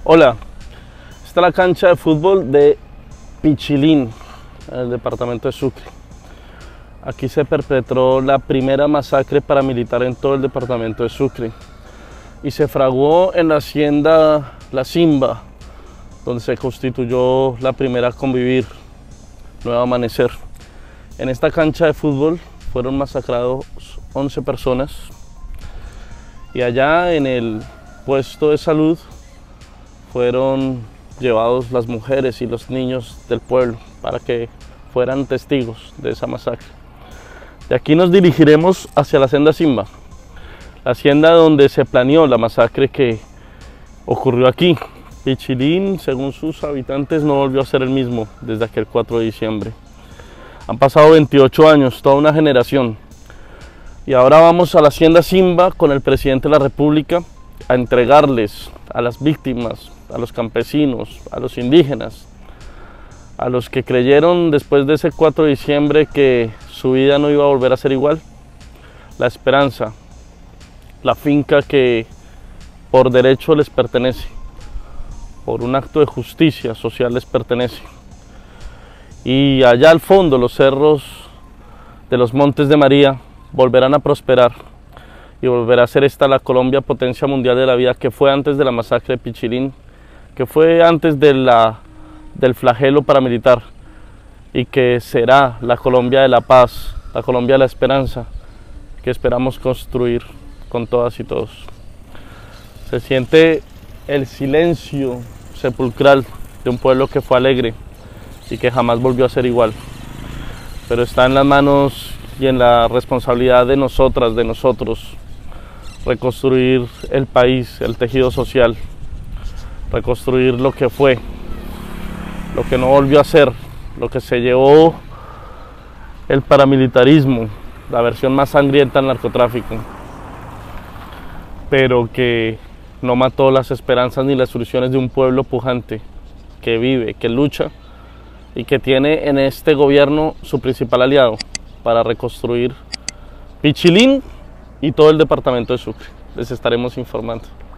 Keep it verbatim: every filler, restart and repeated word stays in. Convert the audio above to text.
Hola, esta es la cancha de fútbol de Pichilín, en el departamento de Sucre. Aquí se perpetró la primera masacre paramilitar en todo el departamento de Sucre y se fraguó en la hacienda La Simba, donde se constituyó la primera Convivir, Nuevo Amanecer. En esta cancha de fútbol fueron masacrados once personas y allá en el puesto de salud fueron llevados las mujeres y los niños del pueblo para que fueran testigos de esa masacre. De aquí nos dirigiremos hacia la hacienda Simba, la hacienda donde se planeó la masacre que ocurrió aquí. Pichilín, según sus habitantes, no volvió a ser el mismo desde aquel cuatro de diciembre. Han pasado veintiocho años, toda una generación. Y ahora vamos a la hacienda Simba con el presidente de la República a entregarles a las víctimas, a los campesinos, a los indígenas, a los que creyeron después de ese cuatro de diciembre que su vida no iba a volver a ser igual, la esperanza, la finca que por derecho les pertenece, por un acto de justicia social les pertenece. Y allá al fondo los cerros de los Montes de María volverán a prosperar y volverá a ser esta la Colombia potencia mundial de la vida que fue antes de la masacre de Pichilín, que fue antes de la, del flagelo paramilitar, y que será la Colombia de la paz, la Colombia de la esperanza, que esperamos construir con todas y todos. Se siente el silencio sepulcral de un pueblo que fue alegre y que jamás volvió a ser igual, pero está en las manos y en la responsabilidad de nosotras, de nosotros, reconstruir el país, el tejido social, reconstruir lo que fue, lo que no volvió a ser, lo que se llevó el paramilitarismo, la versión más sangrienta del narcotráfico, pero que no mató las esperanzas ni las ilusiones de un pueblo pujante, que vive, que lucha y que tiene en este gobierno su principal aliado para reconstruir Pichilín y todo el departamento de Sucre. Les estaremos informando.